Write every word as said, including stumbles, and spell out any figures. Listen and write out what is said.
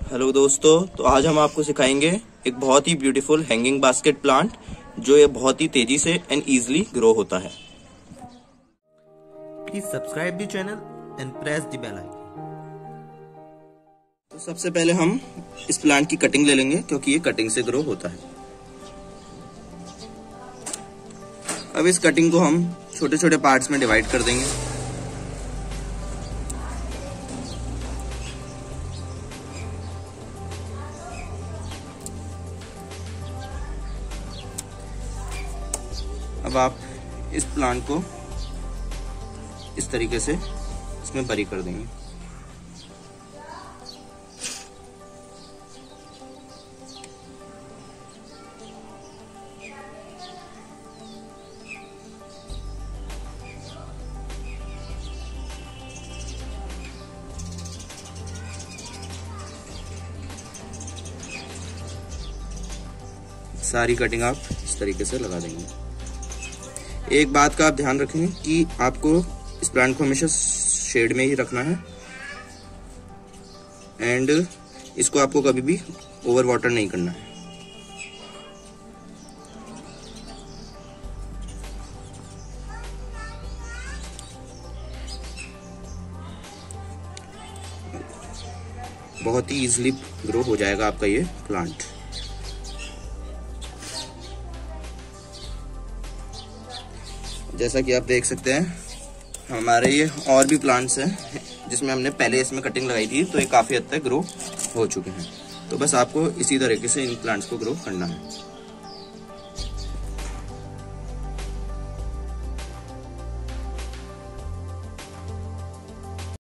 Hello दोस्तों, तो आज हम आपको सिखाएंगे एक बहुत ही ब्यूटीफुल हैंगिंग बास्केट प्लांट जो ये बहुत ही तेजी से एंड इजीली ग्रो होता है। Please subscribe the channel and press the bell icon. तो सबसे पहले हम इस प्लांट की कटिंग ले लेंगे क्योंकि ये कटिंग से ग्रो होता है। अब इस कटिंग को हम छोटे छोटे पार्ट्स में डिवाइड कर देंगे। अब आप इस प्लांट को इस तरीके से इसमें बरी कर देंगे। सारी कटिंग आप इस तरीके से लगा देंगे। एक बात का आप ध्यान रखें कि आपको इस प्लांट को हमेशा शेड में ही रखना है एंड इसको आपको कभी भी ओवर वाटर नहीं करना है। बहुत ही इजीली ग्रो हो जाएगा आपका ये प्लांट। जैसा कि आप देख सकते हैं हमारे ये और भी प्लांट्स हैं जिसमें हमने पहले इसमें कटिंग लगाई थी, तो ये काफ़ी हद तक ग्रो हो चुके हैं। तो बस आपको इसी तरीके से इन प्लांट्स को ग्रो करना है।